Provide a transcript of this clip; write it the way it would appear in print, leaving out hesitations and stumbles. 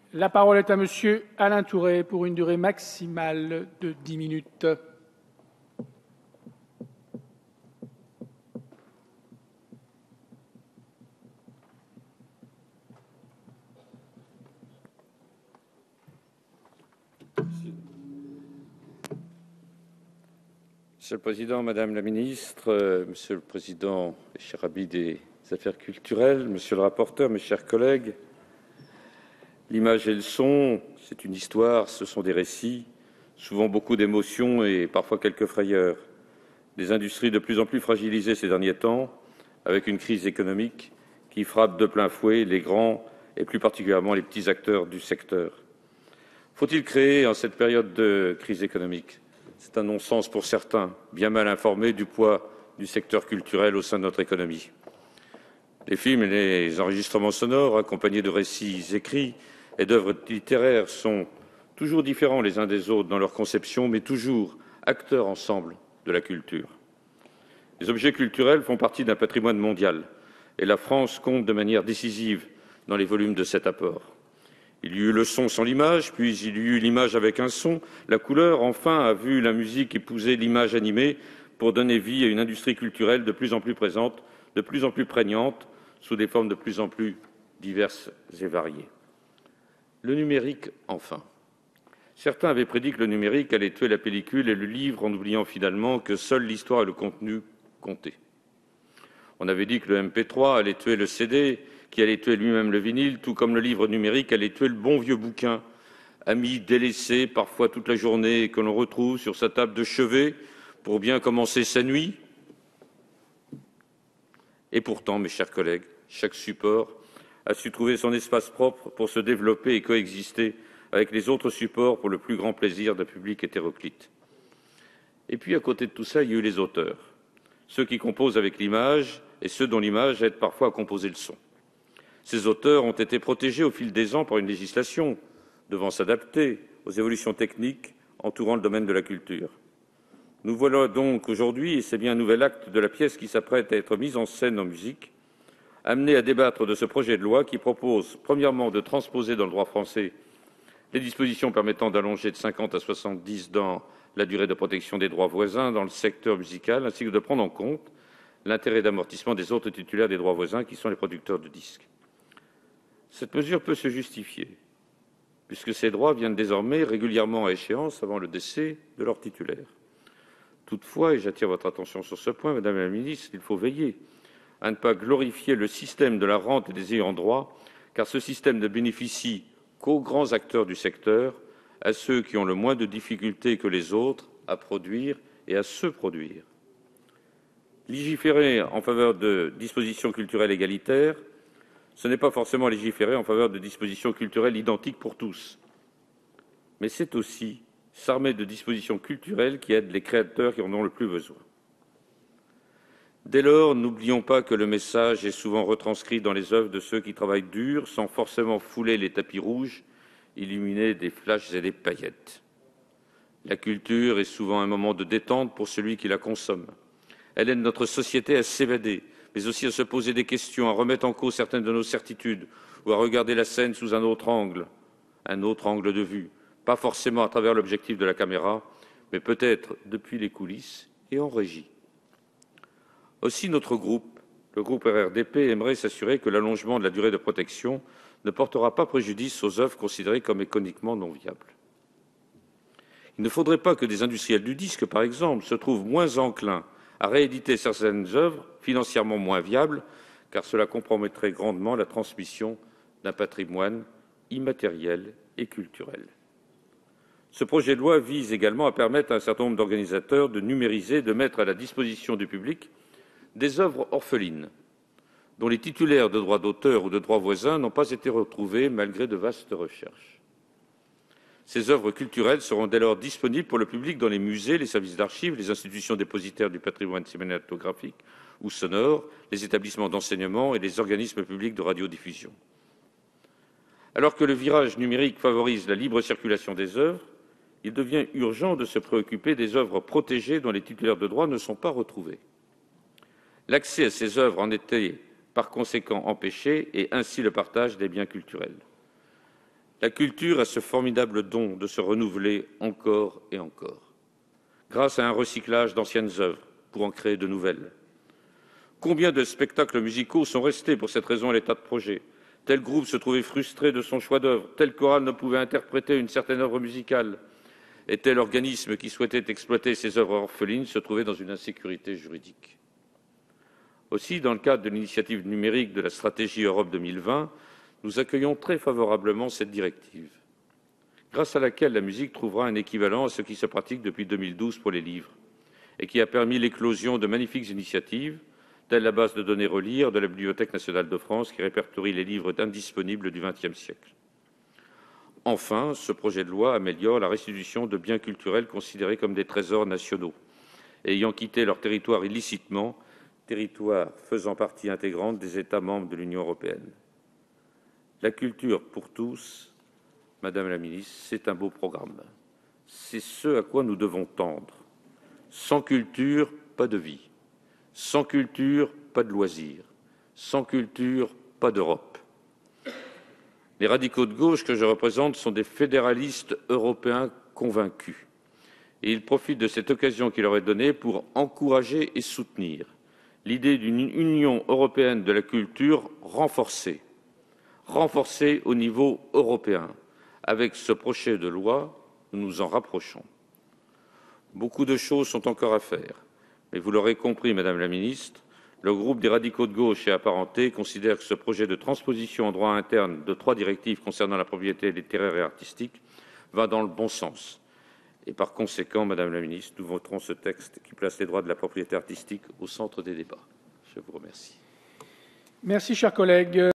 La parole est à Monsieur Alain Tourret pour une durée maximale de 10 minutes. Monsieur le Président, Madame la Ministre, Monsieur le Président et cher ami des Affaires culturelles, Monsieur le rapporteur, mes chers collègues, l'image et le son, c'est une histoire, ce sont des récits, souvent beaucoup d'émotions et parfois quelques frayeurs. Des industries de plus en plus fragilisées ces derniers temps, avec une crise économique qui frappe de plein fouet les grands et plus particulièrement les petits acteurs du secteur. Faut-il créer en cette période de crise économique? C'est un non-sens pour certains, bien mal informés du poids du secteur culturel au sein de notre économie. Les films et les enregistrements sonores, accompagnés de récits écrits et d'œuvres littéraires, sont toujours différents les uns des autres dans leur conception, mais toujours acteurs ensemble de la culture. Les objets culturels font partie d'un patrimoine mondial et la France compte de manière décisive dans les volumes de cet apport. Il y eut le son sans l'image, puis il y eut l'image avec un son. La couleur, enfin, a vu la musique épouser l'image animée pour donner vie à une industrie culturelle de plus en plus présente, de plus en plus prégnante, sous des formes de plus en plus diverses et variées. Le numérique, enfin. Certains avaient prédit que le numérique allait tuer la pellicule et le livre en oubliant finalement que seule l'histoire et le contenu comptaient. On avait dit que le MP3 allait tuer le CD, qui allait tuer lui-même le vinyle, tout comme le livre numérique allait tuer le bon vieux bouquin, ami délaissé parfois toute la journée, que l'on retrouve sur sa table de chevet pour bien commencer sa nuit. Et pourtant, mes chers collègues, chaque support a su trouver son espace propre pour se développer et coexister avec les autres supports pour le plus grand plaisir d'un public hétéroclite. Et puis, à côté de tout ça, il y a eu les auteurs, ceux qui composent avec l'image et ceux dont l'image aide parfois à composer le son. Ces auteurs ont été protégés au fil des ans par une législation devant s'adapter aux évolutions techniques entourant le domaine de la culture. Nous voilà donc aujourd'hui, et c'est bien un nouvel acte de la pièce qui s'apprête à être mise en scène en musique, amenés à débattre de ce projet de loi qui propose, premièrement, de transposer dans le droit français les dispositions permettant d'allonger de 50 à 70 ans la durée de protection des droits voisins dans le secteur musical, ainsi que de prendre en compte l'intérêt d'amortissement des autres titulaires des droits voisins, qui sont les producteurs de disques. Cette mesure peut se justifier, puisque ces droits viennent désormais régulièrement à échéance avant le décès de leur titulaire. Toutefois, et j'attire votre attention sur ce point, Madame la Ministre, il faut veiller à ne pas glorifier le système de la rente des ayants droit, car ce système ne bénéficie qu'aux grands acteurs du secteur, à ceux qui ont le moins de difficultés que les autres à produire et à se produire. Légiférer en faveur de dispositions culturelles égalitaires, ce n'est pas forcément légiférer en faveur de dispositions culturelles identiques pour tous, mais c'est aussi s'armer de dispositions culturelles qui aident les créateurs qui en ont le plus besoin. Dès lors, n'oublions pas que le message est souvent retranscrit dans les œuvres de ceux qui travaillent dur, sans forcément fouler les tapis rouges, illuminer des flashs et des paillettes. La culture est souvent un moment de détente pour celui qui la consomme. Elle aide notre société à s'évader, mais aussi à se poser des questions, à remettre en cause certaines de nos certitudes, ou à regarder la scène sous un autre angle de vue, pas forcément à travers l'objectif de la caméra, mais peut-être depuis les coulisses et en régie. Aussi, notre groupe, le groupe RRDP, aimerait s'assurer que l'allongement de la durée de protection ne portera pas préjudice aux œuvres considérées comme économiquement non viables. Il ne faudrait pas que des industriels du disque, par exemple, se trouvent moins enclins à rééditer certaines œuvres financièrement moins viables, car cela compromettrait grandement la transmission d'un patrimoine immatériel et culturel. Ce projet de loi vise également à permettre à un certain nombre d'organisateurs de numériser, de mettre à la disposition du public des œuvres orphelines, dont les titulaires de droits d'auteur ou de droits voisins n'ont pas été retrouvés malgré de vastes recherches. Ces œuvres culturelles seront dès lors disponibles pour le public dans les musées, les services d'archives, les institutions dépositaires du patrimoine cinématographique ou sonore, les établissements d'enseignement et les organismes publics de radiodiffusion. Alors que le virage numérique favorise la libre circulation des œuvres, il devient urgent de se préoccuper des œuvres protégées dont les titulaires de droits ne sont pas retrouvés. L'accès à ces œuvres en était par conséquent empêché et ainsi le partage des biens culturels. La culture a ce formidable don de se renouveler encore et encore, grâce à un recyclage d'anciennes œuvres pour en créer de nouvelles. Combien de spectacles musicaux sont restés pour cette raison à l'état de projet? Tel groupe se trouvait frustré de son choix d'œuvre, tel chorale ne pouvait interpréter une certaine œuvre musicale, et tel organisme qui souhaitait exploiter ces œuvres orphelines se trouvait dans une insécurité juridique. Aussi, dans le cadre de l'initiative numérique de la stratégie Europe 2020, nous accueillons très favorablement cette directive, grâce à laquelle la musique trouvera un équivalent à ce qui se pratique depuis 2012 pour les livres, et qui a permis l'éclosion de magnifiques initiatives, telle la base de données Relire de la Bibliothèque nationale de France qui répertorie les livres indisponibles du XXe siècle. Enfin, ce projet de loi améliore la restitution de biens culturels considérés comme des trésors nationaux, ayant quitté leur territoire illicitement, territoire faisant partie intégrante des États membres de l'Union européenne. La culture pour tous, Madame la Ministre, c'est un beau programme. C'est ce à quoi nous devons tendre. Sans culture, pas de vie. Sans culture, pas de loisirs. Sans culture, pas d'Europe. Les radicaux de gauche que je représente sont des fédéralistes européens convaincus. Et ils profitent de cette occasion qui leur est donnée pour encourager et soutenir l'idée d'une Union européenne de la culture renforcée au niveau européen. Avec ce projet de loi, nous nous en rapprochons. Beaucoup de choses sont encore à faire. Mais vous l'aurez compris, Madame la Ministre, le groupe des radicaux de gauche et apparentés considère que ce projet de transposition en droit interne de 3 directives concernant la propriété littéraire et artistique va dans le bon sens. Et par conséquent, Madame la Ministre, nous voterons ce texte qui place les droits de la propriété artistique au centre des débats. Je vous remercie. Merci, chers collègues.